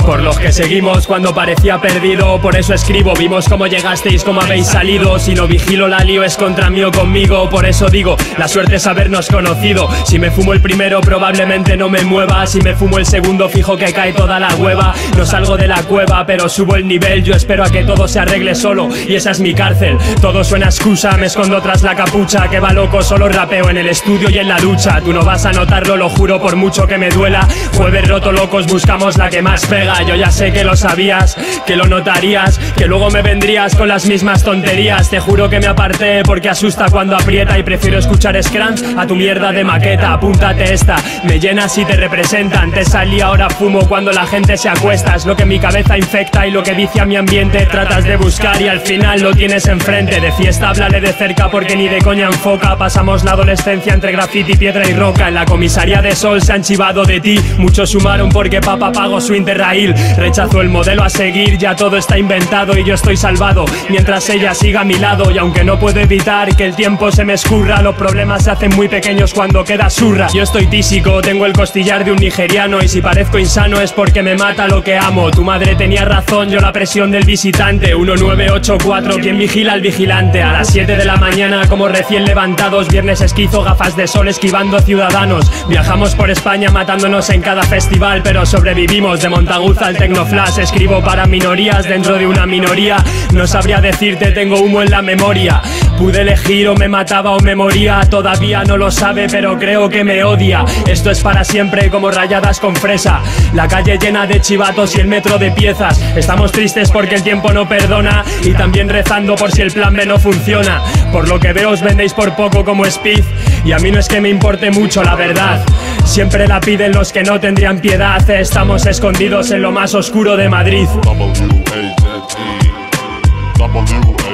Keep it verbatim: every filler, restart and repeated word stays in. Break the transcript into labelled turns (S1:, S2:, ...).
S1: por los que seguimos cuando parecía perdido. Por eso escribo, vimos cómo llegasteis, cómo habéis salido. Si no vigilo la lío es contra mí o conmigo. Por eso digo, la suerte es habernos conocido. Si me fumo el primero probablemente no me mueva. Si me fumo el segundo fijo que cae toda la hueva. No salgo de la cueva pero subo el nivel. Yo espero a que todo se arregle solo y esa es mi cárcel. Todo suena a excusa, me escondo tras la capucha. Que va loco, solo rapeo en el estudio y en la ducha. Tú no vas a notarlo, lo juro por mucho que me duela. Jueves roto locos, buscamos la que más pega. Yo ya sé que lo sabías, que lo notarías, que luego me vendrías con las mismas tonterías. Te juro que me aparté porque asusta cuando aprieta. Y prefiero escuchar scrunch a tu mierda de maqueta. Apúntate esta, me llenas y te representan. Te salí, ahora fumo cuando la gente se acuesta. Es lo que mi cabeza infecta y lo que vicia mi ambiente. Tratas de buscar y al final lo tienes enfrente. De fiesta háblale de cerca porque ni de coña enfoca. Pasamos la adolescencia entre graffiti, piedra y roca. En la comisaría de Sol se han chivado de ti. Muchos sumaron porque papá pagó su interrail. Rechazó el modelo a seguir, ya todo está inventado y yo estoy salvado mientras ella siga a mi lado. Y aunque no puedo evitar que el tiempo se me escurra, los problemas se hacen muy pequeños cuando queda surra. Yo estoy tísico, tengo el costillar de un nigeriano. Y si parezco insano es porque me mata lo que amo. Tu madre tenía razón, yo la presión del visitante. Uno nueve ocho cuatro, ¿quién vigila al vigilante? A las siete de la mañana como recién levantados. Viernes esquizo, gafas de sol esquivando ciudadanos. Viajamos por España matándonos en cada festival, pero sobrevivimos de Montaguza al Tecnoflash. Escribo para minorías dentro de una minoría. No sabría decirte, tengo humo en la memoria. Pude elegir o me mataba o me moría. Todavía no lo sabe pero creo que me odia. Esto es para siempre como rayadas con fresa. La calle llena de chivatos y el metro de piezas. Estamos tristes porque el tiempo no perdona. Y también rezando por si el plan B no funciona. Por lo que veo os vendéis por poco como Speed. Y a mí no es que me importe mucho la verdad. Siempre la piden los que no tendrían piedad. Estamos escondidos en lo más oscuro de Madrid.
S2: W A Z E, W A Z E.